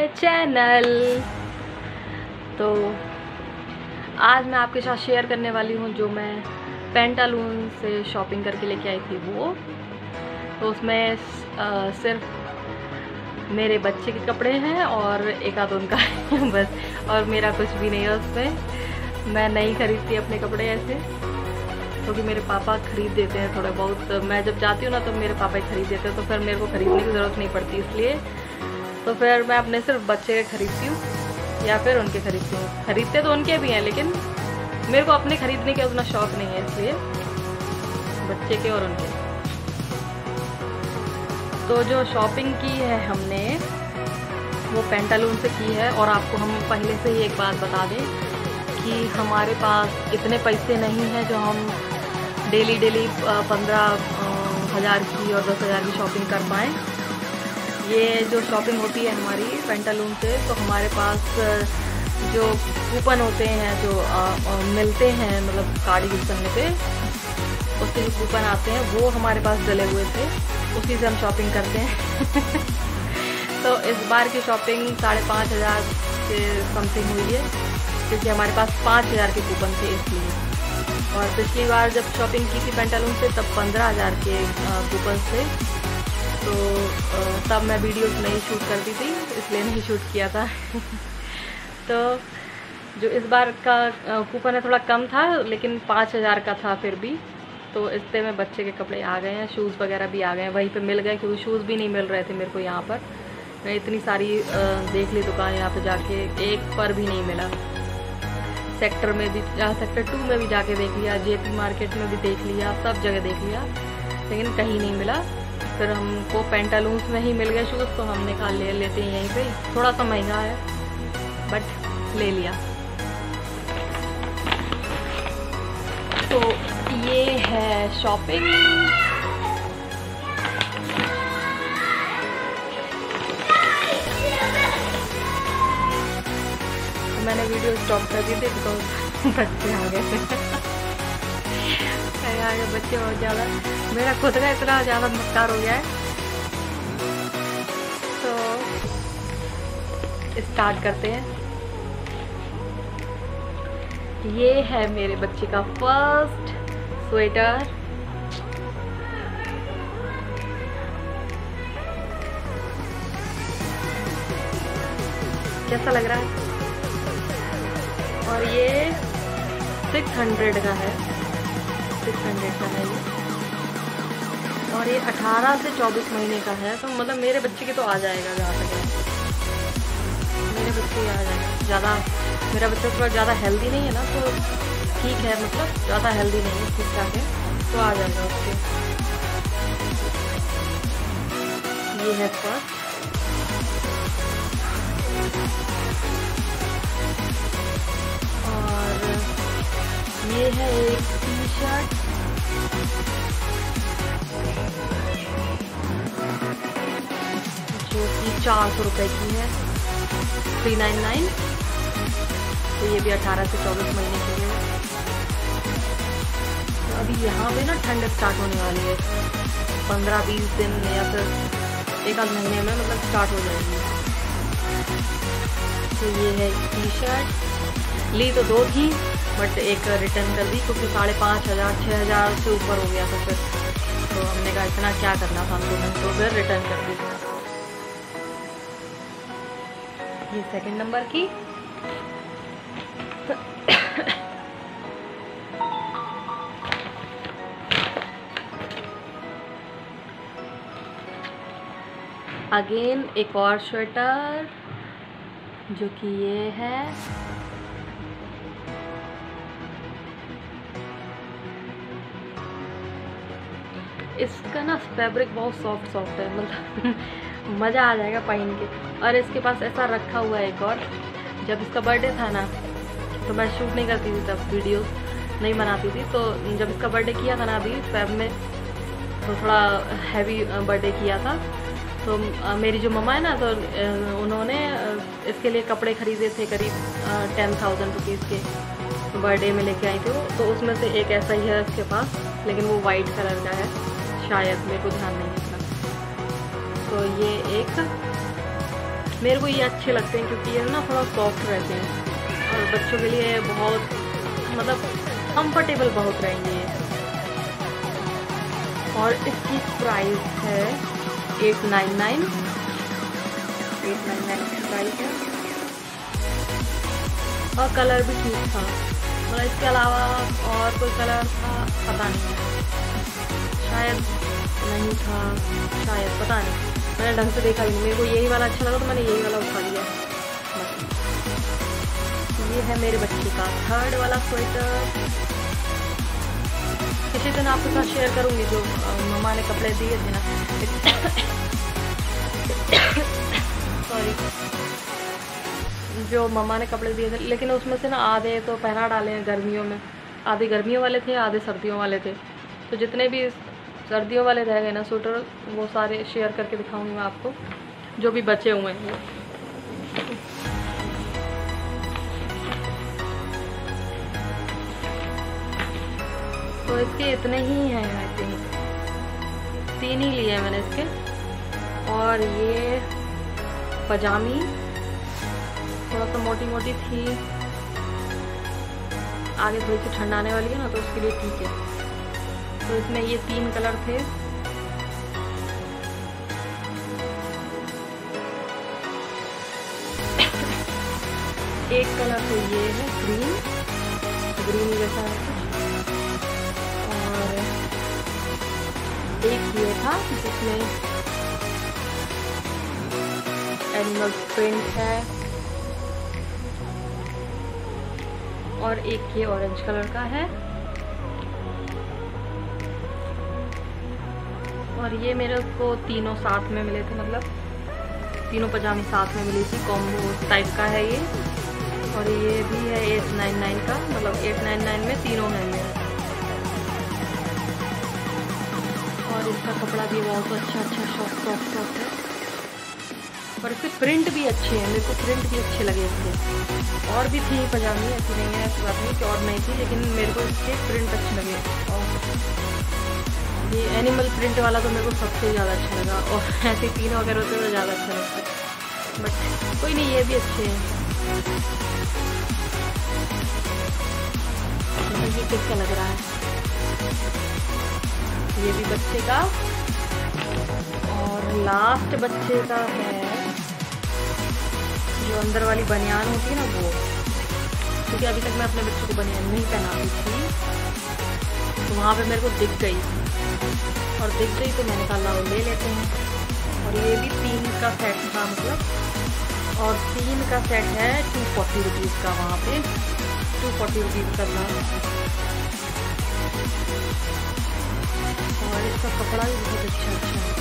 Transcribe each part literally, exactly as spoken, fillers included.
Channel. तो आज मैं आपके साथ शेयर करने वाली हूँ जो मैं पेंटालून से शॉपिंग करके लेके आई थी वो। तो उसमें आ, सिर्फ मेरे बच्चे के कपड़े हैं और एक आध उनका है बस, और मेरा कुछ भी नहीं है उसमें। मैं नहीं खरीदती अपने कपड़े ऐसे, क्योंकि मेरे पापा खरीद देते हैं थोड़ा बहुत। मैं जब जाती हूँ ना तो मेरे पापा ही खरीद देते हैं, तो फिर मेरे को खरीदने की ज़रूरत नहीं पड़ती, इसलिए तो फिर मैं अपने सिर्फ बच्चे के खरीदती हूँ या फिर उनके खरीदती हूँ। खरीदते तो उनके भी हैं, लेकिन मेरे को अपने खरीदने का उतना शौक नहीं है, इसलिए बच्चे के और उनके। तो जो शॉपिंग की है हमने वो पेंटालून से की है। और आपको हम पहले से ही एक बात बता दें कि हमारे पास इतने पैसे नहीं हैं जो हम डेली डेली पंद्रह हज़ार की और दस हज़ार की शॉपिंग कर पाएँ। ये जो शॉपिंग होती है हमारी पेंटालून से, तो हमारे पास जो कूपन होते हैं जो आ, आ, मिलते हैं, मतलब कार्ड यूज़ करने पे उसके जो कूपन आते हैं वो हमारे पास डले हुए थे, उसी से हम शॉपिंग करते हैं तो इस बार की शॉपिंग साढ़े पाँच हज़ार से समथिंग हुई है, क्योंकि हमारे पास पाँच हज़ार के कूपन थे इसलिए। और पिछली बार जब शॉपिंग की थी पेंटालून से तब पंद्रह हज़ार के कूपन थे, तो तब मैं वीडियोस नहीं शूट करती थी, इसलिए नहीं शूट किया था तो जो इस बार का कूपन है थोड़ा कम था, लेकिन पाँच हज़ार का था फिर भी। तो इससे में बच्चे के कपड़े आ गए हैं, शूज़ वगैरह भी आ गए हैं, वहीं पे मिल गए, क्योंकि शूज़ भी नहीं मिल रहे थे मेरे को यहाँ पर। मैं इतनी सारी देख ली दुकान यहाँ पे जाके, एक पर भी नहीं मिला। सेक्टर में भी, सेक्टर टू में भी जाके देख लिया, जेपी मार्केट में भी देख लिया, सब जगह देख लिया, लेकिन कहीं नहीं मिला। फिर हमको पेंटालून्स में ही मिल गए शूज़, तो हमने कहा ले लेते हैं यहीं पे। थोड़ा सा महंगा है बट ले लिया। तो ये है शॉपिंग। तो मैंने वीडियो स्टॉप कर दी थी तो बच्चे आ गए थे आगे बच्चे बहुत ज़्यादा, मेरा खुद का इतना ज़्यादा मक्कार हो गया है। तो स्टार्ट करते हैं। ये है मेरे बच्चे का फर्स्ट स्वेटर। कैसा लग रहा है? और ये सिक्स हंड्रेड का है, सिक्स हंड्रेड का है ये। और ये अठारह से चौबीस महीने का है, तो मतलब मेरे बच्चे के तो आ जाएगा, जहाँ तक है मेरे बच्चे आ जाएगा। ज़्यादा मेरा बच्चा थोड़ा ज़्यादा हेल्दी नहीं है ना, तो ठीक है, मतलब ज़्यादा हेल्दी नहीं है, ठीक ठाक है, तो आ जाएगा उसके। ये है फर्स्ट। और ये है एक टी शर्ट, जो कि चार सौ रुपये की है, थ्री नाइन नाइन। तो ये भी अठारह से चौबीस महीने के लिए। तो अभी यहाँ पे ना ठंड स्टार्ट होने वाली है, पंद्रह बीस दिन या फिर एक आध महीने में मतलब स्टार्ट हो जाएगी। तो ये है टी शर्ट। ली तो दो थी बट एक रिटर्न कर दी, क्योंकि साढ़े पाँच हज़ार छः हज़ार से ऊपर हो गया था फिर। तो हमने कहा इतना क्या करना था हमको, तो फिर रिटर्न कर दी। ये सेकंड नंबर की। अगेन एक और स्वेटर, जो कि ये है। इसका ना फैब्रिक बहुत सॉफ्ट सॉफ्ट है, मतलब मज़ा आ जाएगा पहन के। और इसके पास ऐसा रखा हुआ है एक और, जब इसका बर्थडे था ना तो मैं शूट नहीं करती थी, तब वीडियो नहीं बनाती थी। तो जब इसका बर्थडे किया था ना अभी फेब में, तो थोड़ा हैवी बर्थडे किया था, तो मेरी जो मम्मा है ना, तो उन्होंने इसके लिए कपड़े खरीदे थे करीब टेन थाउजेंड रुपीज़ के, तो बर्थडे में लेके आई थी वो। तो उसमें से एक ऐसा ही है इसके पास, लेकिन वो वाइट कलर का है शायद, मेरे को ध्यान नहीं है इतना। तो ये एक मेरे को ये अच्छे लगते हैं क्योंकि ये ना थोड़ा सॉफ्ट रहते हैं और बच्चों के लिए बहुत मतलब कंफर्टेबल बहुत रहेंगे ये। और इसकी प्राइस है eight nine nine eight nine nine की प्राइस है। और कलर भी ठीक था, मतलब इसके अलावा और कोई कलर था पता नहीं, शायद नहीं था, शायद पता नहीं, मैंने ढंग से देखा नहीं। मेरे को यही वाला अच्छा लगा तो मैंने यही वाला उठा लिया। ये है मेरे बच्चे का थर्ड वाला स्वेटर। किसी दिन आपके साथ शेयर करूंगी जो मम्मा ने कपड़े दिए थे ना सॉरी जो मम्मा ने कपड़े दिए थे, लेकिन उसमें से ना आधे तो पहना डाले हैं गर्मियों में, आधे गर्मियों वाले थे, आधे सर्दियों वाले थे। तो जितने भी सर्दियों वाले रह गए ना स्वेटर वो सारे शेयर करके दिखाऊंगी मैं आपको, जो भी बचे हुए हैं। तो इसके इतने ही हैं, आई थिंक तीन ही लिए हैं मैंने इसके। और ये पजामी थोड़ा सा मोटी मोटी थी, आगे थोड़ी सी ठंड आने वाली है ना तो उसके लिए ठीक है। तो इसमें ये तीन कलर थे, एक कलर तो ये है ग्रीन ग्रीन जैसा है कुछ, और एक ये था जिसमें एनिमल प्रिंट है, और एक ये ऑरेंज कलर का है। और ये मेरे को तीनों साथ में मिले थे, मतलब तीनों पजामी साथ में मिली थी, कॉम्बो टाइप का है ये। और ये भी है एट नाइन नाइन का, मतलब एट नाइन नाइन में तीनों हैं ये। और इसका कपड़ा भी बहुत अच्छा अच्छा सॉफ्ट सॉफ्ट सॉफ्ट है, और इसके प्रिंट भी अच्छे हैं, मेरे को प्रिंट भी अच्छे लगे इसके। और भी थी पजामी, ऐसी नहीं है, ऐसी बात नहीं कि और नहीं थी, लेकिन मेरे को इसके प्रिंट अच्छे लगे। और ये एनिमल प्रिंट वाला तो मेरे को सबसे ज़्यादा अच्छा लगा, और ऐसे तीन वगैरह होते तो ज़्यादा अच्छा लगता है, बट कोई नहीं, ये भी अच्छे हैं। ये किसका लग रहा है, ये भी बच्चे का। और लास्ट बच्चे का है जो अंदर वाली बनियान होती है ना वो, क्योंकि अभी तक मैं अपने बच्चों को बनियान नहीं पहनाती थी, तो वहाँ पे मेरे को दिख गई और दिख गई तो मैंने कहा लाओ ले लेते हैं। और ये भी तीन का सेट था मतलब, और तीन का सेट है टू फोर्टी रुपीज़ का, वहाँ पे टू फोर्टी रुपीज़ का था। और इसका कपड़ा भी बहुत अच्छा अच्छा है।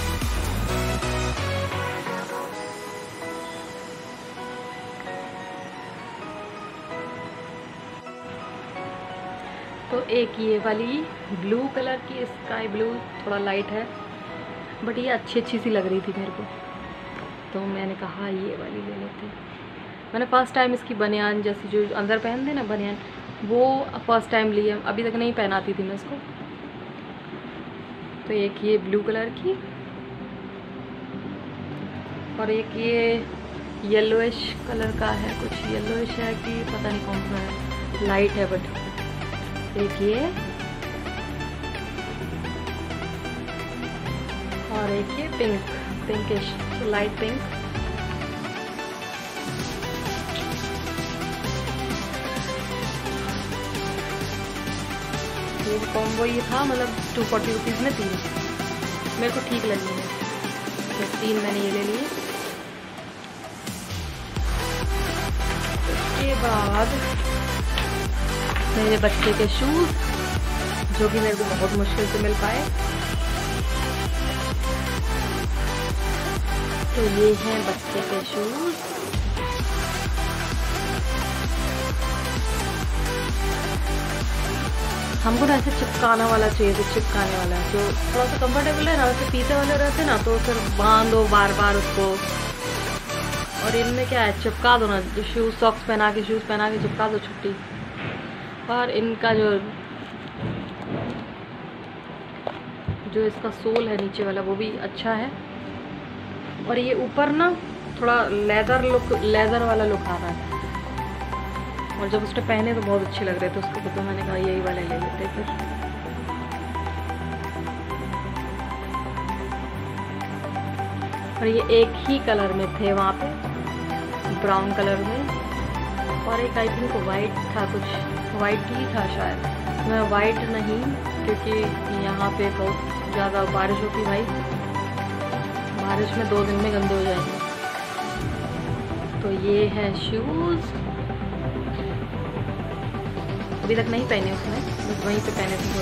तो एक ये वाली ब्लू कलर की, स्काई ब्लू थोड़ा लाइट है, बट ये अच्छी अच्छी सी लग रही थी मेरे को, तो मैंने कहा ये वाली ले लेते हैं। मैंने फर्स्ट टाइम इसकी बनियान जैसी जो अंदर पहनते ना बनियान, वो फर्स्ट टाइम ली है, अभी तक नहीं पहनाती थी मैं इसको। तो एक ये ब्लू कलर की, और एक ये येलोइश कलर का है, कुछ येलोइश है कि पता नहीं कौन सा है, लाइट है बट। एक ये, और एक ये पिंक पिंकिश लाइट पिंक। ये कॉम्बो ये था, मतलब टू फोर्टी रुपीज़ में तीन, मेरे को ठीक लगी है, तो तीन मैंने ये ले लिए। उसके बाद मेरे बच्चे के शूज़, जो कि मेरे को बहुत मुश्किल से मिल पाए, तो ये हैं बच्चे के शूज़। हमको ना ऐसे चिपकाना वाला चाहिए, तो चिपकाने वाला जो थोड़ा सा कंफर्टेबल है ना, वैसे पीछे वाले रहते ना तो फिर बांधो बार बार उसको। और इनमें क्या है, चिपका दो ना, जो शूज़ सॉक्स पहना के शूज़ पहना के चिपका दो, छुट्टी। और इनका जो जो इसका सोल है नीचे वाला वो भी अच्छा है। और ये ऊपर ना थोड़ा लेदर लुक, लेदर वाला लुक आ रहा है। और जब उसने पहने तो बहुत अच्छे लग रहे थे उसको, तो मैंने कहा यही वाले ले लेते फिर। और ये एक ही कलर में थे वहाँ पे, ब्राउन कलर में, और एक आई थिंक वाइट था, कुछ वाइट ही था शायद। मैं वाइट नहीं, क्योंकि यहाँ पे बहुत ज़्यादा बारिश होती भाई, बारिश में दो दिन में गंदे हो जाएंगे। तो ये है शूज़, अभी तक नहीं पहने उसने, बस वहीं पे पहने थे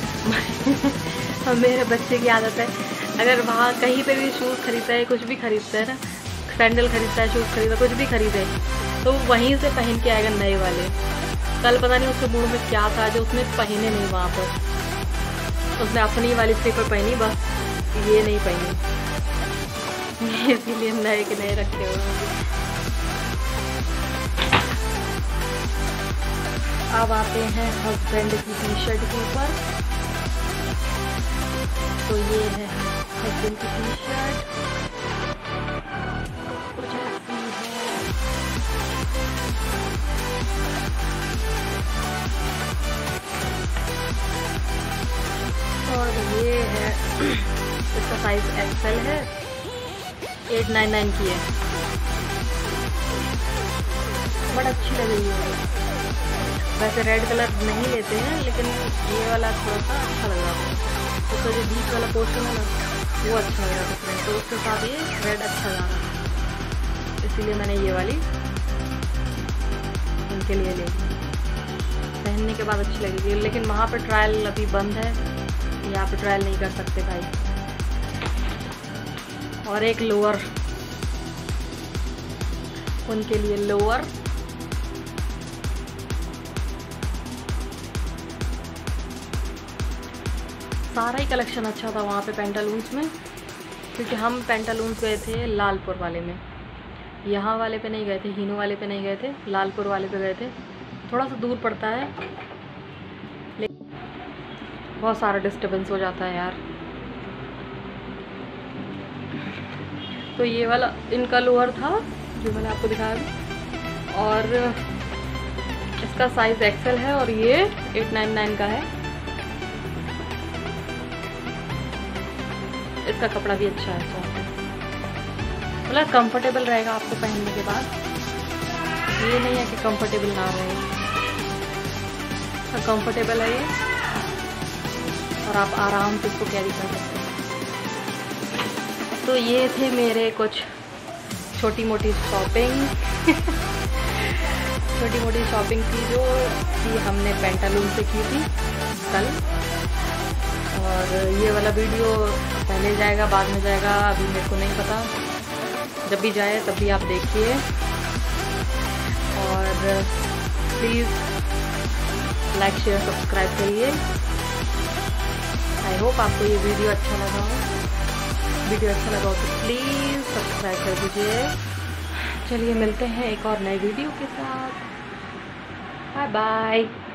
वही। मेरे बच्चे की आदत है, अगर वहाँ कहीं पे भी शूज़ खरीदता है, कुछ भी खरीदता है ना, सैंडल खरीदता है, शूज़ खरीदता है, कुछ भी खरीदे, तो वहीं से पहन के आएगा नए वाले। कल पता नहीं उसके मूड में क्या था जो उसने पहने नहीं वहाँ पर, उसने अपनी वाली स्लीपर पहनी, बस ये नहीं पहनी, इसीलिए नए के नए रखे हुए। अब आते हैं हस्बैंड की टी शर्ट के ऊपर। तो ये है हस्बैंड की टी शर्ट, कुछ ऐसी है। और ये है, इसका साइज एक्सेल है, एट नाइन नाइन की है, बड़ा अच्छी लग रही है। वैसे रेड कलर नहीं लेते हैं, लेकिन ये वाला थोड़ा सा अच्छा लग रहा है, उसका जो बीच वाला पोर्शन है ना वो अच्छा लग रहा था, तो उसके साथ ये रेड अच्छा जा रहा है, इसीलिए मैंने ये वाली इनके लिए ले ली। पहनने के बाद अच्छी लगेगी, लेकिन वहाँ पर ट्रायल अभी बंद है, यहाँ पे ट्रायल नहीं कर सकते भाई। और एक लोअर, उनके लिए लोअर, सारा ही कलेक्शन अच्छा था वहाँ पे पेंटालून्स में, क्योंकि हम पेंटालून्स गए थे लालपुर वाले में, यहाँ वाले पे नहीं गए थे, हीनो वाले पे नहीं गए थे, लालपुर वाले पे गए थे। थोड़ा सा दूर पड़ता है, लेकिन बहुत सारा डिस्टर्बेंस हो जाता है यार। तो ये वाला इनका लोअर था जो मैंने आपको दिखाया, और इसका साइज एक्सेल है, और ये एट नाइन नाइन का है। इसका कपड़ा भी अच्छा है, सॉफ्ट, मतलब कंफर्टेबल रहेगा आपको पहनने के बाद, ये नहीं है कि कंफर्टेबल ना रहे, कंफर्टेबल है ये, और आप आराम से इसको कैरी कर सकते हैं। तो ये थे मेरे कुछ छोटी मोटी शॉपिंग छोटी मोटी शॉपिंग थी जो कि हमने पेंटालून से की थी कल। और ये वाला वीडियो पहले जाएगा बाद में जाएगा, अभी मेरे को नहीं पता, जब भी जाए तब भी आप देखिए। और प्लीज़ लाइक शेयर सब्सक्राइब करिए। आई होप आपको ये वीडियो अच्छा लगा हो, वीडियो अच्छा लगा हो तो प्लीज़ सब्सक्राइब कर दीजिए। चलिए मिलते हैं एक और नए वीडियो के साथ, बाय बाय।